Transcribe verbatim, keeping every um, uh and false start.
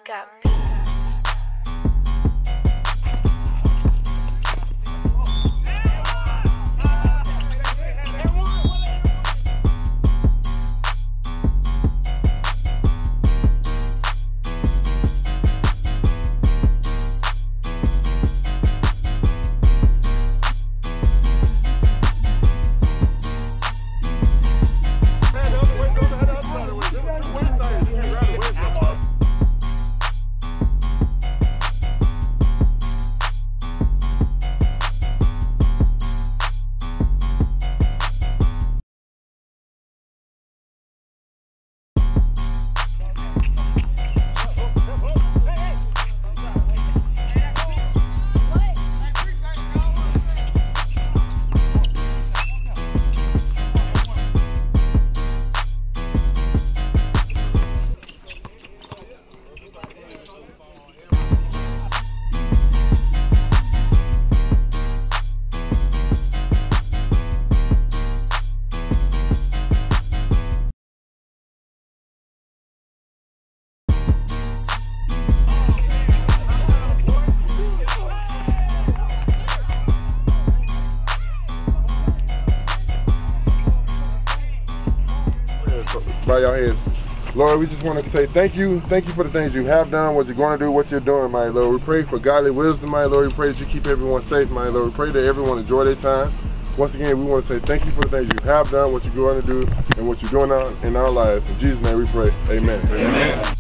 got beat. Bow your heads. Lord, we just want to say thank you. Thank you for the things you have done, what you're going to do, what you're doing, my Lord. We pray for godly wisdom, my Lord. We pray that you keep everyone safe, my Lord. We pray that everyone enjoy their time. Once again, we want to say thank you for the things you have done, what you're going to do, and what you're doing in our lives. In Jesus' name we pray. Amen. Amen.